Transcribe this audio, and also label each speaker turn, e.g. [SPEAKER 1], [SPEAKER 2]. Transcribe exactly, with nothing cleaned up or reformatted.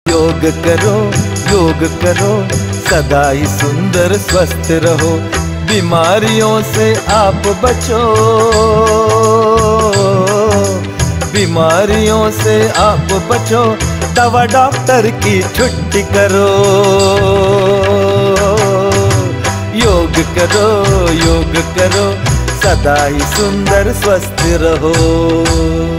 [SPEAKER 1] योग करो योग करो, सदा ही सुंदर स्वस्थ रहो, बीमारियों से आप बचो, बीमारियों से आप बचो, दवा डॉक्टर की छुट्टी करो। योग करो योग करो, सदा ही सुंदर स्वस्थ रहो।